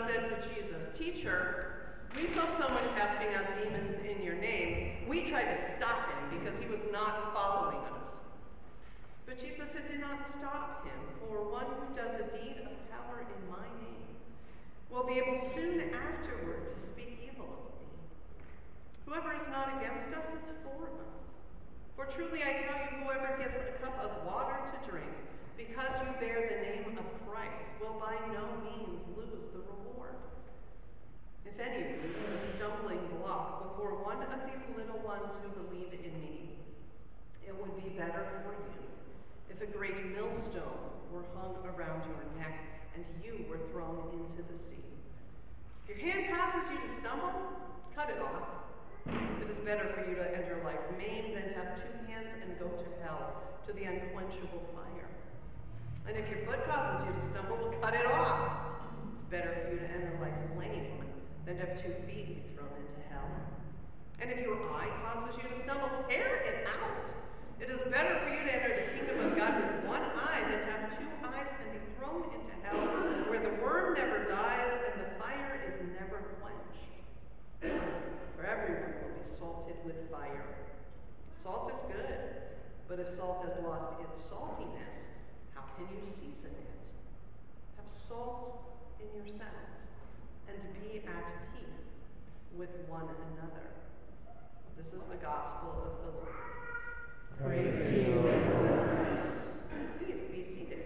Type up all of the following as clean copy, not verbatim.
said to Jesus, "Teacher, we saw someone casting out demons in your name. We tried to stop him because he was not following us." But Jesus said, "Do not stop him, for one who does a deed of power in my name will be able soon afterward to speak evil of me. Whoever is not against us is for us. For truly I tell you, whoever gives a cup of water to drink because you bear the name of Christ will by no means lose the reward. If any of you is a stumbling block before one of these little ones who believe in me, it would be better for you if a great millstone were hung around your neck and you were thrown into the sea. If your hand causes you to stumble, cut it off. It is better for you to enter life maimed than to have two hands and go to hell, to the unquenchable fire. And if your foot causes you to stumble, well, cut it off. It's better for you to enter life lame than to have 2 feet be thrown into hell. And if your eye causes you to stumble, tear it out. It is better for you to enter the kingdom of God with one eye than to have 2 eyes and be thrown into hell, where the worm never dies and the fire is never quenched. For everyone will be salted with fire. Salt is good, but if salt has lost its saltiness, how can you season it? Have salt in yourselves, and be at peace with one another. This is the gospel of the Lord. Praise to you, Lord. Please be seated.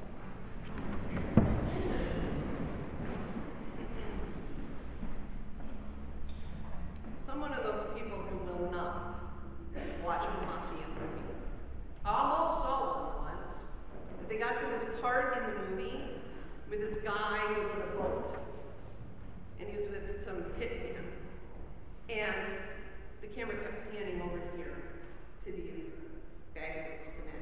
So I'm one of those people who will not watch mafia movies. I almost saw one once. They got to this part in the movie with this guy who was on a boat, and he was with some hitman. And the camera kept panning over here to these bags of cement.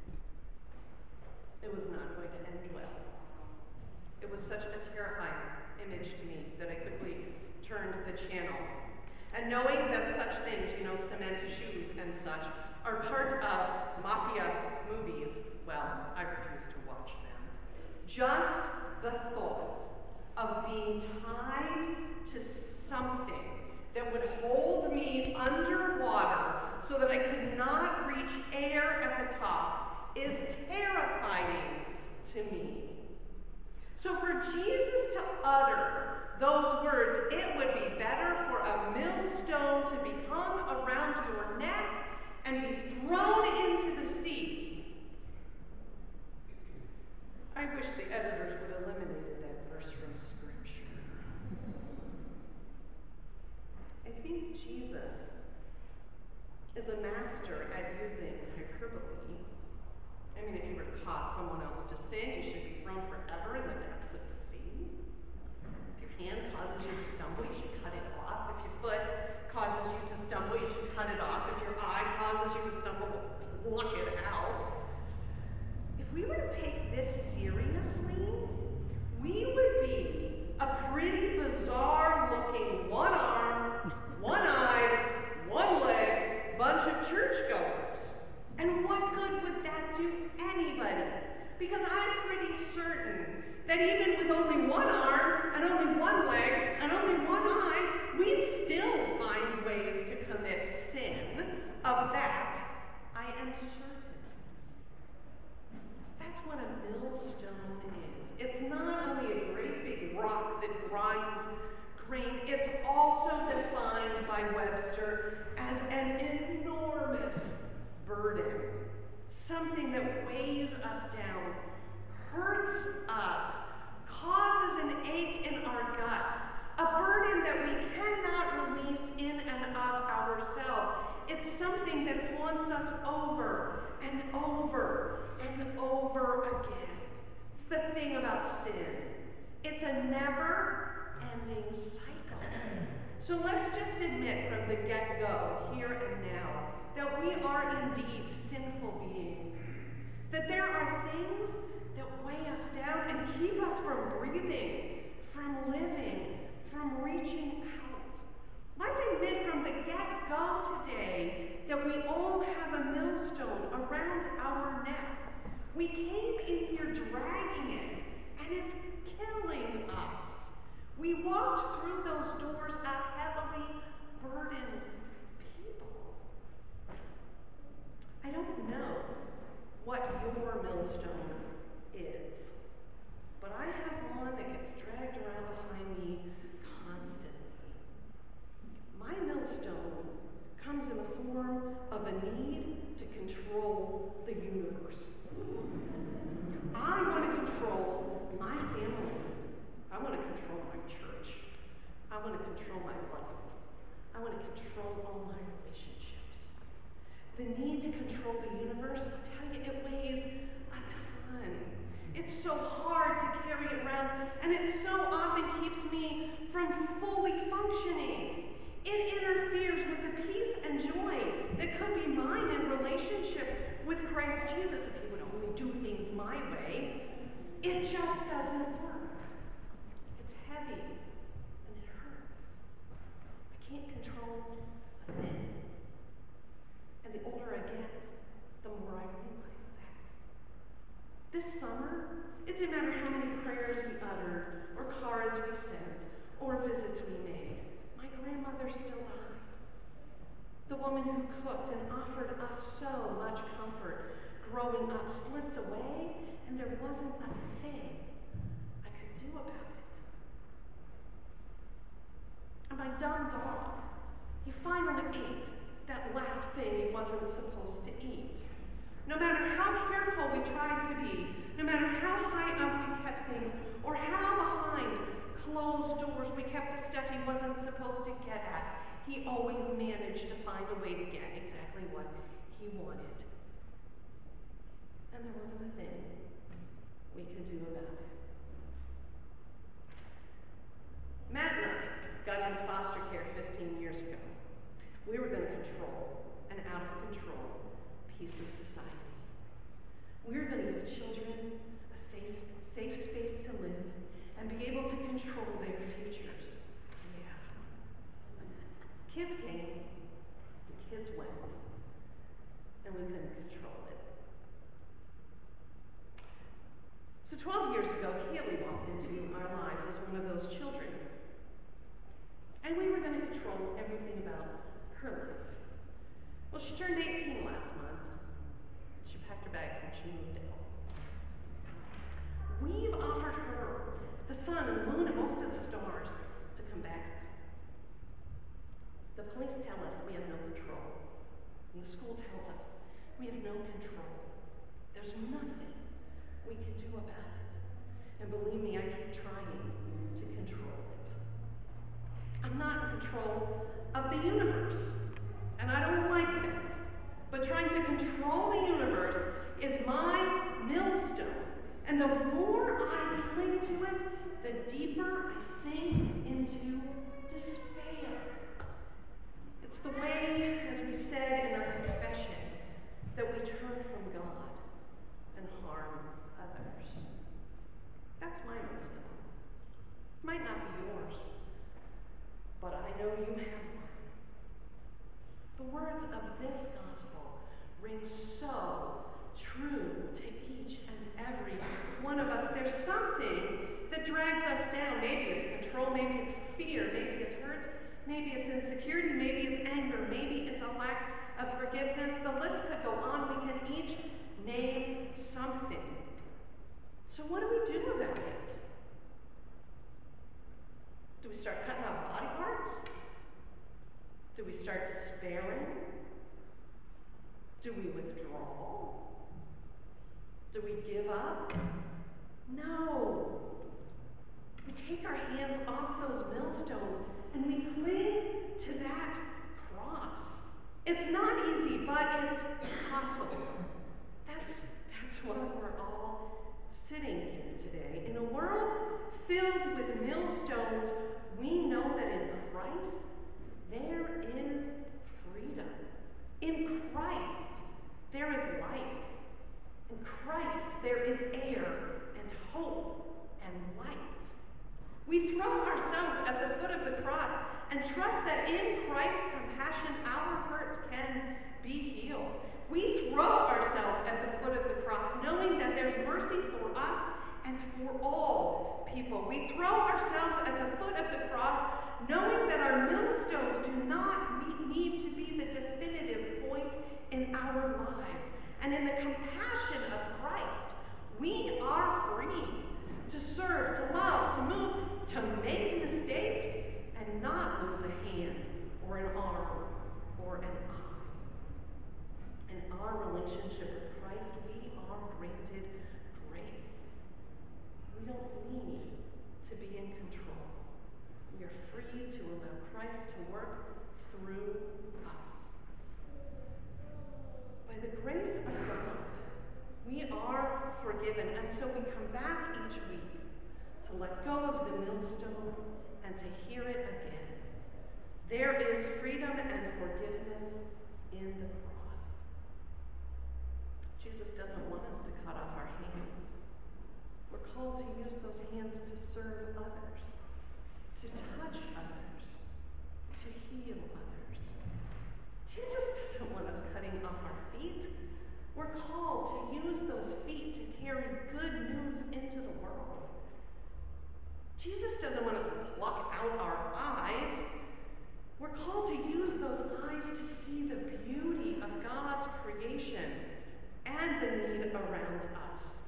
It was not going to end well. It was such a terrifying image to me that I quickly turned the channel. And knowing that such things, cement shoes and such, are part of mafia movies, well, I refuse to watch them. Just the thought of being tied to something that would hold me underwater so that I could not reach air at the top is terrifying to me. So for Jesus to utter those words, "It would be better for a millstone to be hung around your neck and be thrown into the sea," I wish the editors would have eliminated that verse from Scripture. I think Jesus is a master at using hyperbole. I mean, if you were to cause someone else to sin, you should be thrown forever in the depths of the sea. If your hand causes you to stumble, you should cut it off. If your foot causes you to stumble, you should cut it off. If your eye causes you to stumble, pluck it out. If we were to take this seriously, we would be a pretty bizarre-looking, one-armed, one-eyed, one-legged bunch of churchgoers. And what good would that do anybody? Because I'm pretty certain that even with only one arm, and only one leg, and only one eye, we'd still find ways to commit sin. Of that, I am certain. So that's what a millstone is. It's not only a great big rock that grinds grain, it's also defined by Webster as an enormous burden. Something that weighs us down, hurts us, causes an ache in our gut, a burden that we cannot release in and of ourselves. It's something that haunts us over and over and over again. It's the thing about sin. It's a never-ending cycle. So let's just admit from the get-go, here and now, that we are indeed sinful beings. That there are things that weigh us down and keep us from breathing, from living, from reaching out. Let's admit from the get-go today that we all have a millstone around our neck. We came in here dragging it, and it's killing us. background, and it so often keeps me from fully functioning. It interferes with the peace and joy that could be mine in relationship with Christ Jesus if he would only do things my way. It just doesn't work. It's heavy and it hurts. I can't control a thing. And the older I get, the more I realize that. This summer, it didn't matter how many prayers we uttered, or cards we sent, or visits we made. My grandmother still died. The woman who cooked and offered us so much comfort growing up slipped away, and there wasn't a thing I could do about it. And my dumb dog, he finally ate that last thing he wasn't supposed to eat. No matter how careful we tried to be, no matter how high up we kept things, or how behind closed doors we kept the stuff he wasn't supposed to get at, he always managed to find a way to get exactly what he wanted. And there wasn't a thing we could do about it. Matt and I got into foster care 15 years ago. We were going to control an out-of-control piece of society. We were going to give children a safe space to live and be able to control their futures. Yeah. Kids came, the kids went, and we couldn't control it. So 12 years ago, Kaylee walked into our lives as one of those children. And we were going to control everything about her life. Well, she turned 18 last month. She packed her bags and she moved out. We've offered her the sun and the moon and most of the stars to come back. The police tell us we have no control. And the school tells us we have no control. There's nothing we can do about it. And believe me, I keep trying to control it. I'm not in control of the universe, and I don't like it. But trying to control the universe is my millstone. And the more I cling to it, the deeper I sink into despair. It's the way, as we said in our confession, that we turn from God and harm others. That's my millstone. Might not be yours, but I know you have one. The words of this gospel ring so true to each and every one of us. There's something that drags us down. Maybe it's control, maybe it's fear, maybe it's hurt, maybe it's insecurity, maybe it's anger, maybe it's a lack of forgiveness. The list could go on. We can each name something. So what do we do about it? Do we start cutting off body parts? Do we start despairing? Do we withdraw? Do we give up? No. We take our hands off those millstones and we cling to that cross. It's not easy, but it's possible. That's why we're all sitting here today. In a world filled with millstones, we know that in Christ there is freedom. In Christ there is life. In Christ there is air and hope and light. We throw ourselves at the foot of the cross and trust that in Christ's compassion our hurts can be healed. We throw ourselves at the foot of the cross knowing that there's mercy for us and for all people. We throw ourselves at the foot of the cross knowing that our millstones do not need to be the definitive point in our lives. And in the compassion of Christ, we are free to serve, to love, to move, to make mistakes, and not lose a hand or an arm or an eye. In our relationship with Christ, we are granted grace. We don't need to be in control. We are free to allow Christ to work through us. By the grace of God, serve others, to touch others, to heal others. Jesus doesn't want us cutting off our feet. We're called to use those feet to carry good news into the world. Jesus doesn't want us to pluck out our eyes. We're called to use those eyes to see the beauty of God's creation and the need around us.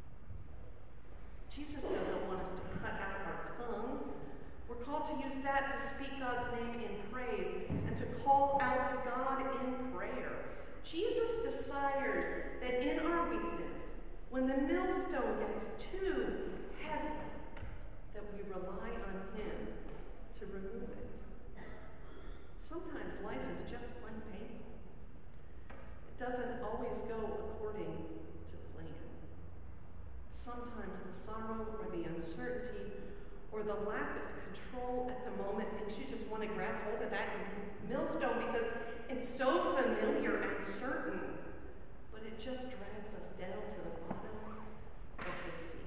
Jesus doesn't want us to cut out our tongue. We're called to use that to speak God's name in praise and to call out to God in prayer. Jesus desires that in our weakness, when the millstone gets too heavy, that we rely on him to remove it. Sometimes life is just plain painful. It doesn't always go according to plan. Sometimes the sorrow or the uncertainty or the lack of control at the moment makes you just want to grab hold of that millstone because it's so familiar and certain, but it just drags us down to the bottom of the sea.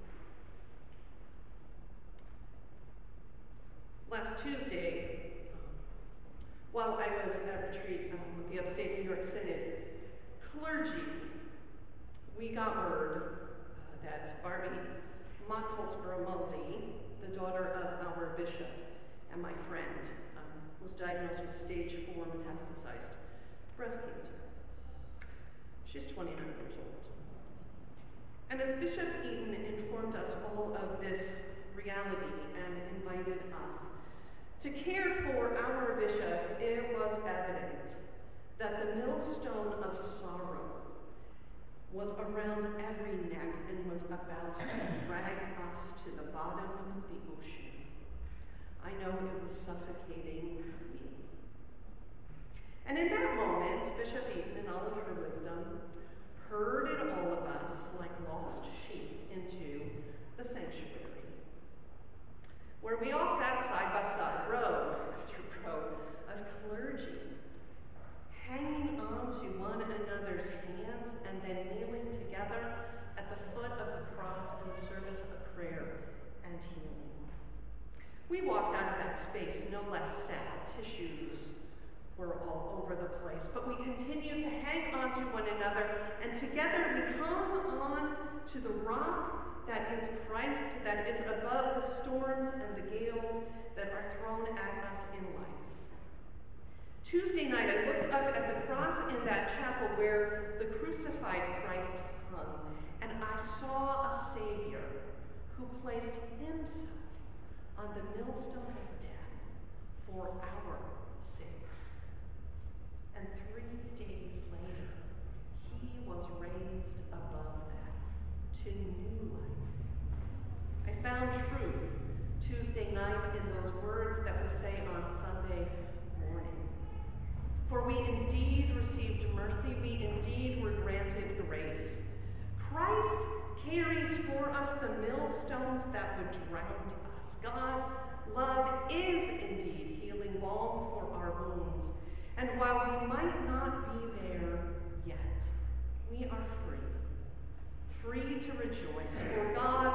Last Tuesday, while I was at retreat with the Upstate New York Synod clergy, we got word that Barbie Mock-Holtzborough-Muldy, the daughter of our bishop and my friend, was diagnosed with stage 4 metastasized breast cancer. She's 29 years old. And as Bishop Eaton informed us all of this reality and invited us to care for our bishop, it was evident that the millstone of sorrow was around every neck and was about to drag us to the bottom of the ocean. I know it was suffocating me. And in that moment, Bishop Eaton, in all of her wisdom, herded all of us like lost sheep into the sanctuary, where we all sat side by side, row after row of clergy, hanging on to one another's hands and then kneeling together at the foot of the cross in the service of prayer and healing. We walked out of that space no less sad. Tissues were all over the place, but we continued to hang on to one another, and together we hung on to the rock that is Christ, that is above the storms and the gales that are thrown at us in life. Tuesday night, I looked up at the cross in that chapel where the crucified Christ hung, and I saw a Savior who placed himself on the millstone of death for our sakes. And 3 days later, he was raised above that to new life. I found truth Tuesday night in those words that we say on Sunday morning. For we indeed received mercy, we indeed were granted grace. Christ carries for us the millstones that would drown us. God's love is indeed healing balm for our wounds. And while we might not be there yet, we are free. Free to rejoice, for God